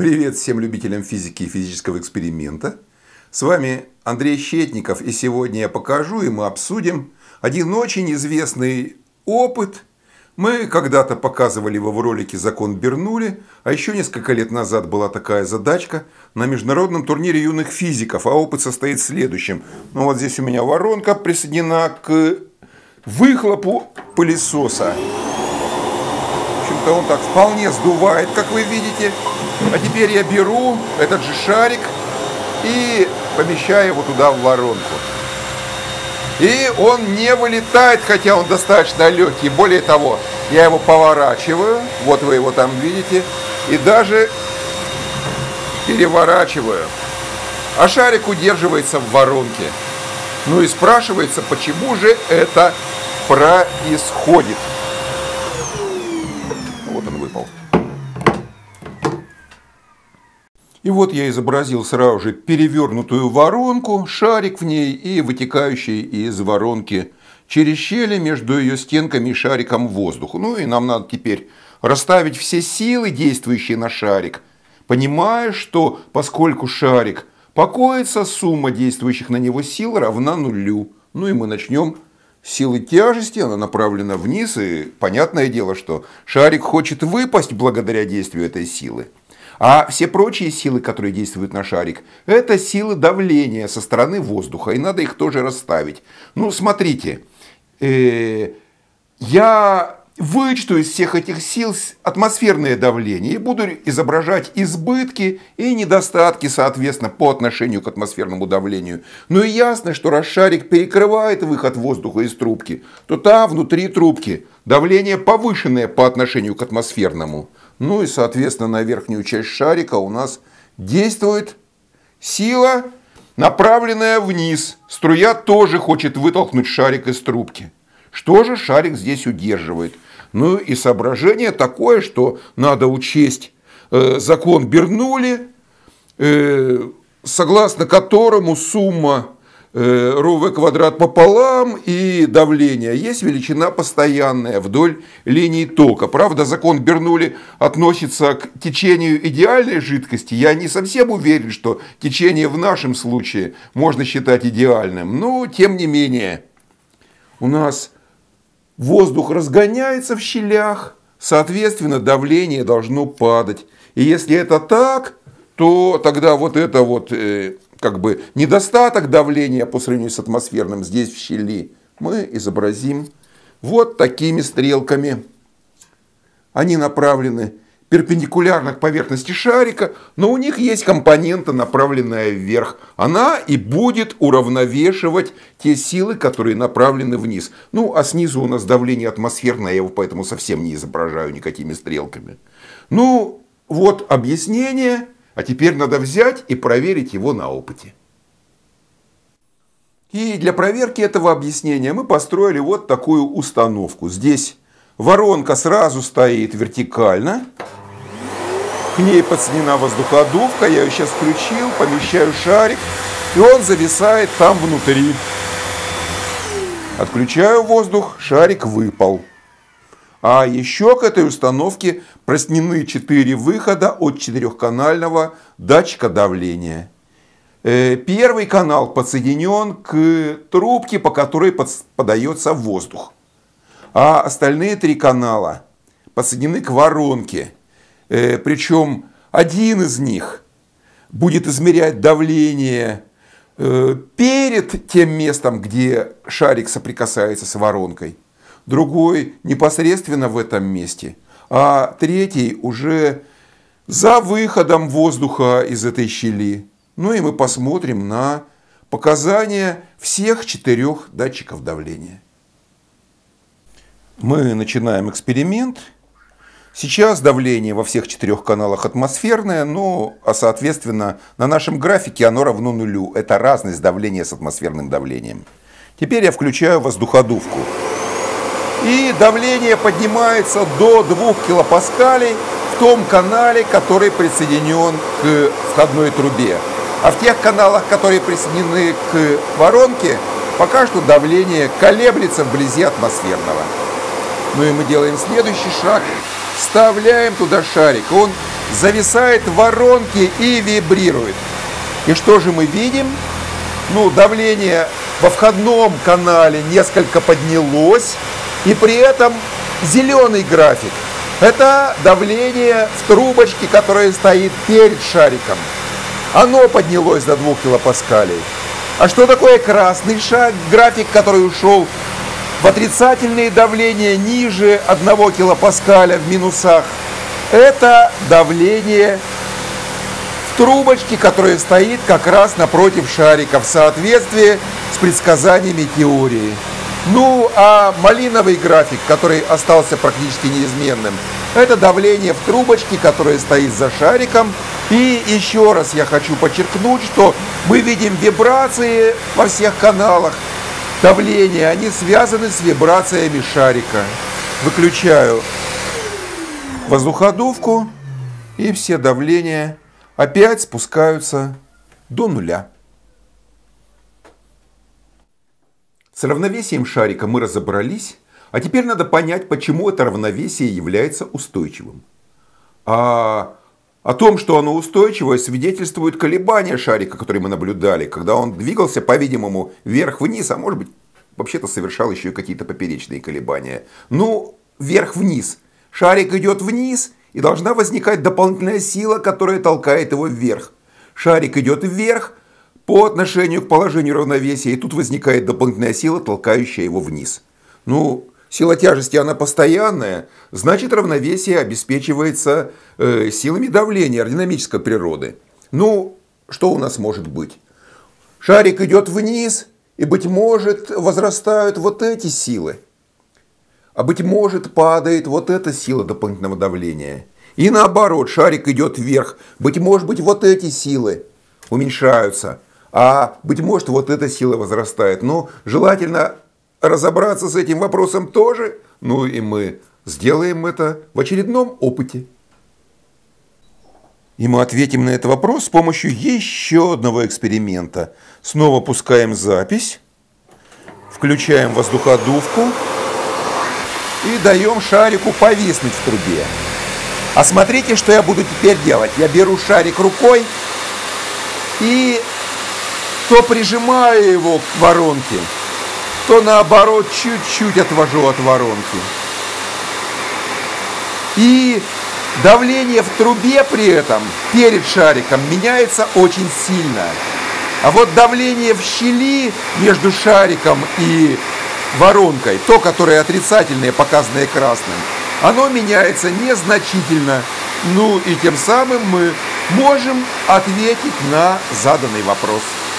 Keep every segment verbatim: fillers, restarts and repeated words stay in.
Привет всем любителям физики и физического эксперимента. С вами Андрей Щетников, и сегодня я покажу и мы обсудим один очень известный опыт. Мы когда-то показывали его в ролике «Закон Бернулли», а еще несколько лет назад была такая задачка на международном турнире юных физиков, а опыт состоит в следующем. Ну вот здесь у меня воронка присоединена к выхлопу пылесоса. В общем-то он так вполне сдувает, как вы видите. А теперь я беру этот же шарик и помещаю его туда в воронку. И он не вылетает, хотя он достаточно легкий. Более того, я его поворачиваю, вот вы его там видите, и даже переворачиваю. А шарик удерживается в воронке. Ну и спрашивается, почему же это происходит. Вот он выпал. И вот я изобразил сразу же перевернутую воронку, шарик в ней и вытекающий из воронки через щели между ее стенками и шариком воздух. Ну и нам надо теперь расставить все силы, действующие на шарик, понимая, что поскольку шарик покоится, сумма действующих на него сил равна нулю. Ну и мы начнем с силы тяжести, она направлена вниз, и понятное дело, что шарик хочет выпасть благодаря действию этой силы. А все прочие силы, которые действуют на шарик, это силы давления со стороны воздуха. И надо их тоже расставить. Ну, смотрите. Э, я вычту из всех этих сил атмосферное давление. И буду изображать избытки и недостатки, соответственно, по отношению к атмосферному давлению. Ну и ясно, что раз шарик перекрывает выход воздуха из трубки, то там, внутри трубки, давление повышенное по отношению к атмосферному. Ну и, соответственно, на верхнюю часть шарика у нас действует сила, направленная вниз. Струя тоже хочет вытолкнуть шарик из трубки. Что же шарик здесь удерживает? Ну и соображение такое, что надо учесть э, закон Бернулли, э, согласно которому сумма э, ρv квадрат пополам и давление есть величина постоянная вдоль линии тока. Правда, закон Бернулли относится к течению идеальной жидкости. Я не совсем уверен, что течение в нашем случае можно считать идеальным. Но, тем не менее, у нас воздух разгоняется в щелях, соответственно, давление должно падать. И если это так, то тогда вот это вот... Э, как бы недостаток давления по сравнению с атмосферным здесь в щели мы изобразим вот такими стрелками. Они направлены перпендикулярно к поверхности шарика, но у них есть компонента, направленная вверх. Она и будет уравновешивать те силы, которые направлены вниз. Ну, а снизу у нас давление атмосферное, я его поэтому совсем не изображаю никакими стрелками. Ну, вот объяснение. А теперь надо взять и проверить его на опыте. И для проверки этого объяснения мы построили вот такую установку. Здесь воронка сразу стоит вертикально. К ней подсоединена воздуходувка. Я ее сейчас включил, помещаю шарик. И он зависает там внутри. Отключаю воздух, шарик выпал. А еще к этой установке присоединены четыре выхода от четырехканального датчика давления. Первый канал подсоединен к трубке, по которой подается воздух. А остальные три канала подсоединены к воронке. Причем один из них будет измерять давление перед тем местом, где шарик соприкасается с воронкой. Другой непосредственно в этом месте, а третий уже за выходом воздуха из этой щели. Ну и мы посмотрим на показания всех четырех датчиков давления. Мы начинаем эксперимент. Сейчас давление во всех четырех каналах атмосферное, ну, а соответственно на нашем графике оно равно нулю. Это разность давления с атмосферным давлением. Теперь я включаю воздуходувку. И давление поднимается до двух килопаскалей в том канале, который присоединен к входной трубе. А в тех каналах, которые присоединены к воронке, пока что давление колеблется вблизи атмосферного. Ну и мы делаем следующий шаг. вставляем туда шарик. Он зависает в воронке и вибрирует. И что же мы видим? Ну, давление во входном канале несколько поднялось, и при этом зеленый график. Это давление в трубочке, которая стоит перед шариком. Оно поднялось до двух килопаскалей. А что такое красный шаг, график, который ушел в отрицательные давления ниже одного килопаскаля в минусах? Это давление в трубочке, которая стоит как раз напротив шарика в соответствии с предсказаниями теории. Ну, а малиновый график, который остался практически неизменным, это давление в трубочке, которая стоит за шариком. И еще раз я хочу подчеркнуть, что мы видим вибрации во всех каналах. Давления, они связаны с вибрациями шарика. Выключаю воздуходувку, и все давления опять спускаются до нуля. С равновесием шарика мы разобрались, а теперь надо понять, почему это равновесие является устойчивым. А о том, что оно устойчивое, свидетельствуют колебания шарика, которые мы наблюдали, когда он двигался, по-видимому, вверх-вниз, а может быть, вообще-то совершал еще и какие-то поперечные колебания. Ну, вверх-вниз. Шарик идет вниз, и должна возникать дополнительная сила, которая толкает его вверх. Шарик идет вверх по отношению к положению равновесия, и тут возникает дополнительная сила, толкающая его вниз. Ну, сила тяжести, она постоянная, значит, равновесие обеспечивается э, силами давления аэродинамической природы. Ну, что у нас может быть? Шарик идет вниз, и, быть может, возрастают вот эти силы. А быть может, падает вот эта сила дополнительного давления. И наоборот, шарик идет вверх. Быть может, быть, вот эти силы уменьшаются. А быть может, вот эта сила возрастает. Но желательно разобраться с этим вопросом тоже. Ну и мы сделаем это в очередном опыте. И мы ответим на этот вопрос с помощью еще одного эксперимента. Снова пускаем запись. Включаем воздуходувку. И даем шарику повиснуть в трубе. А смотрите, что я буду теперь делать. Я беру шарик рукой и то прижимаю его к воронке, то наоборот чуть-чуть отвожу от воронки. И давление в трубе при этом перед шариком меняется очень сильно. А вот давление в щели между шариком и воронкой, то, которое отрицательное, показанное красным, оно меняется незначительно. Ну и тем самым мы можем ответить на заданный вопрос.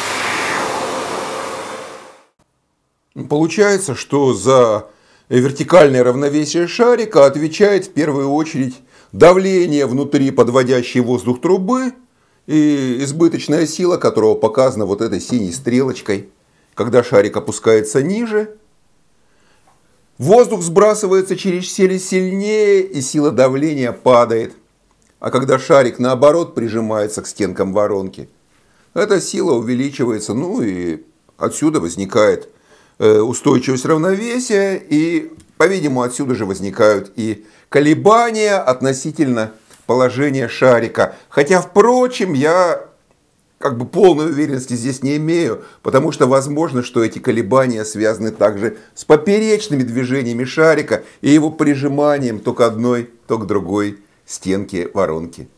Получается, что за вертикальное равновесие шарика отвечает в первую очередь давление внутри подводящей воздух трубы и избыточная сила, которого показана вот этой синей стрелочкой. Когда шарик опускается ниже, воздух сбрасывается через щели сильнее, и сила давления падает. А когда шарик, наоборот, прижимается к стенкам воронки, эта сила увеличивается, ну и отсюда возникает устойчивость равновесия, и, по-видимому, отсюда же возникают и колебания относительно положения шарика. Хотя, впрочем, я как бы полной уверенности здесь не имею, потому что возможно, что эти колебания связаны также с поперечными движениями шарика и его прижиманием то к одной, то к другой стенке воронки.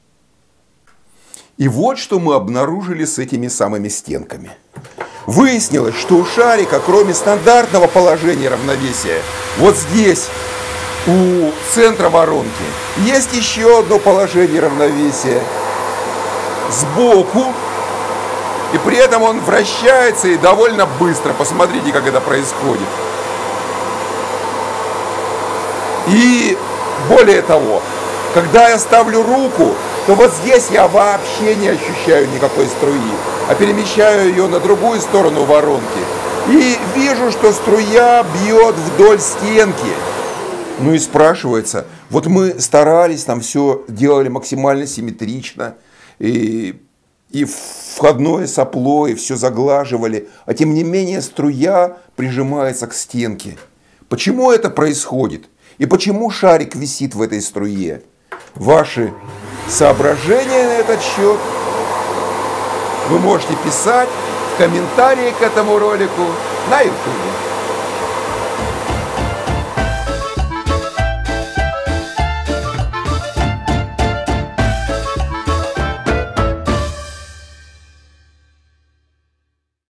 И вот что мы обнаружили с этими самыми стенками. Выяснилось, что у шарика, кроме стандартного положения равновесия, вот здесь, у центра воронки, есть еще одно положение равновесия сбоку, и при этом он вращается и довольно быстро. Посмотрите, как это происходит. И более того, когда я ставлю руку, то вот здесь я вообще не ощущаю никакой струи, а перемещаю ее на другую сторону воронки. И вижу, что струя бьет вдоль стенки. Ну и спрашивается, вот мы старались, там все делали максимально симметрично, и, и входное сопло, и все заглаживали, а тем не менее струя прижимается к стенке. Почему это происходит? И почему шарик висит в этой струе? Ваши соображения на этот счет вы можете писать в комментарии к этому ролику на ютубе.